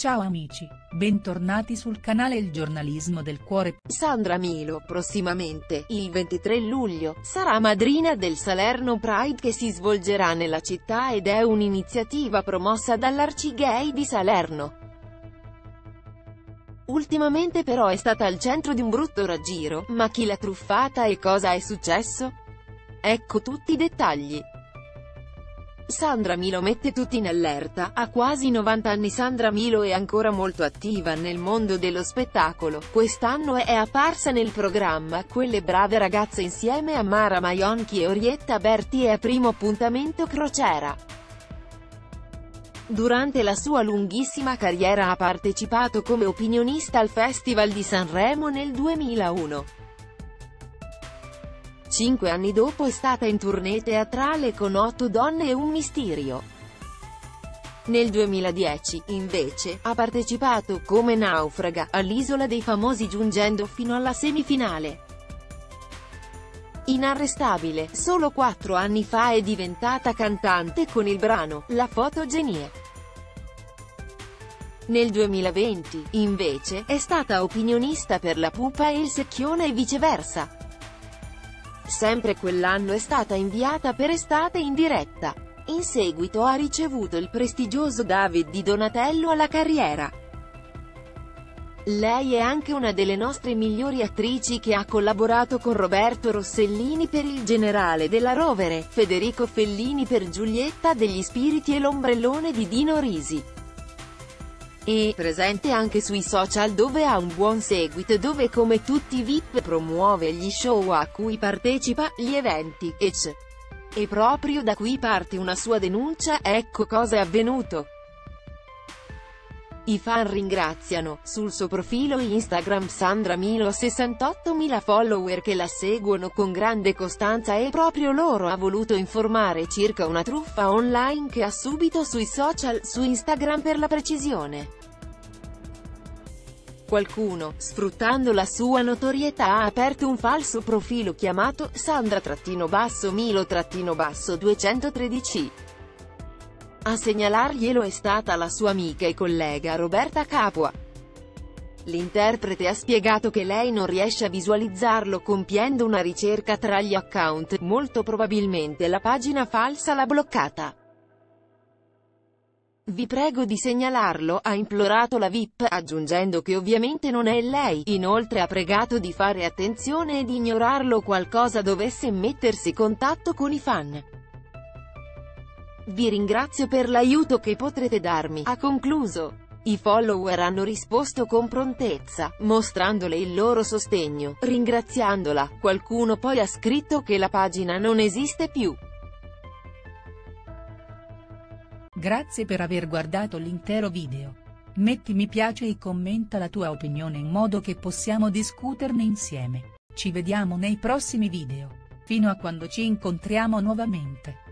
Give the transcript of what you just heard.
Ciao amici, bentornati sul canale Il Giornalismo del Cuore. Sandra Milo prossimamente, il 23 luglio, sarà madrina del Salerno Pride che si svolgerà nella città ed è un'iniziativa promossa dall'Arcigay di Salerno. Ultimamente però è stata al centro di un brutto raggiro, ma chi l'ha truffata e cosa è successo? Ecco tutti i dettagli. Sandra Milo mette tutti in allerta. A quasi 90 anni Sandra Milo è ancora molto attiva nel mondo dello spettacolo. Quest'anno è apparsa nel programma Quelle brave ragazze insieme a Mara Maionchi e Orietta Berti e a Primo appuntamento Crociera. Durante la sua lunghissima carriera ha partecipato come opinionista al Festival di Sanremo nel 2001. 5 anni dopo è stata in tournée teatrale con 8 donne e un misterio. Nel 2010, invece, ha partecipato, come naufraga, all'Isola dei Famosi giungendo fino alla semifinale. Inarrestabile, solo 4 anni fa è diventata cantante con il brano La fotogenie. Nel 2020, invece, è stata opinionista per La Pupa e Il Secchione e viceversa. Sempre quell'anno è stata inviata per Estate in diretta. In seguito ha ricevuto il prestigioso David di Donatello alla carriera. Lei è anche una delle nostre migliori attrici che ha collaborato con Roberto Rossellini per Il generale della Rovere, Federico Fellini per Giulietta degli Spiriti e L'ombrellone di Dino Risi. E presente anche sui social dove ha un buon seguito, dove come tutti i VIP promuove gli show a cui partecipa, gli eventi, ecc. E proprio da qui parte una sua denuncia. Ecco cosa è avvenuto. I fan ringraziano, sul suo profilo Instagram Sandra Milo 68.000 follower che la seguono con grande costanza e proprio loro ha voluto informare circa una truffa online che ha subito sui social, su Instagram per la precisione. Qualcuno, sfruttando la sua notorietà ha aperto un falso profilo chiamato Sandra-Milo-213. A segnalarglielo è stata la sua amica e collega Roberta Capua. L'interprete ha spiegato che lei non riesce a visualizzarlo compiendo una ricerca tra gli account, molto probabilmente la pagina falsa l'ha bloccata. Vi prego di segnalarlo, ha implorato la VIP, aggiungendo che ovviamente non è lei. Inoltre ha pregato di fare attenzione e di ignorarlo qualcosa dovesse mettersi in contatto con i fan. Vi ringrazio per l'aiuto che potrete darmi, ha concluso. I follower hanno risposto con prontezza, mostrandole il loro sostegno, ringraziandola. Qualcuno poi ha scritto che la pagina non esiste più. Grazie per aver guardato l'intero video. Metti mi piace e commenta la tua opinione in modo che possiamo discuterne insieme. Ci vediamo nei prossimi video. Fino a quando ci incontriamo nuovamente.